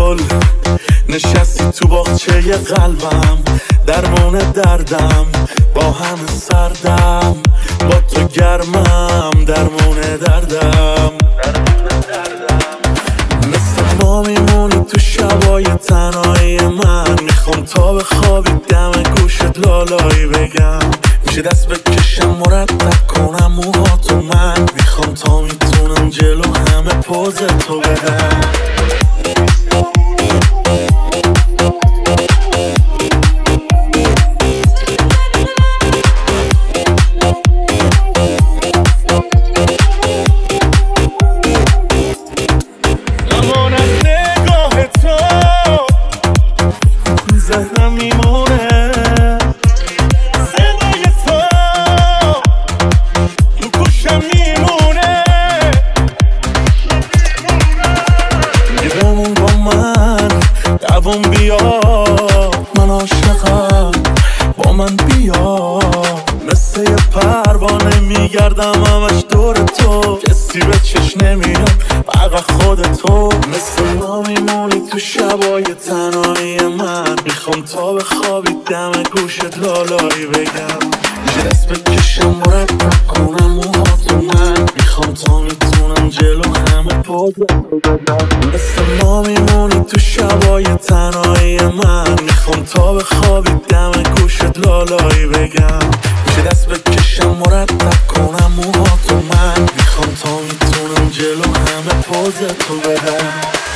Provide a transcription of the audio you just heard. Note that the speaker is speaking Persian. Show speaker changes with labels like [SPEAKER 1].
[SPEAKER 1] گل نشستی تو باغچه قلبم، درمون دردم با همه سردم، با تو گرمم درمون دردم. مثل ما میمونی تو شبای تنهایی من، میخوام تا بخوابی دم گوشت لالایی بگم، میشه دست بکشم مرتب کنم موهاتو من، میخوام تا میتونم جلو همه پوز تو بدم. ذهنم میمونه صدای تو تو گوشم میمونه، میگه بمون با من دوام بیا، من عاشقم با من بیا، مثل یه پروانه میگردم همش دور تو، کسی به چش نمیاد فقط خودتو. مثل ما میمونی تو شبای تنهایی من، میخوام تا بخوابی دم گوشت لالایی بگم، میشه دست بکشم مرتب کنم موهاتو من، میخوام تا میتونم جلو همه پوزتو بدم. مثل ما میمونی تو شبای تنهایی من، میخوام تا بخوابی دم گوشت لالایی بگم، میشه دست بکشم مرتب کنم موهاتو من، میخوام تا میتونم جلو همه پوزتو بدم.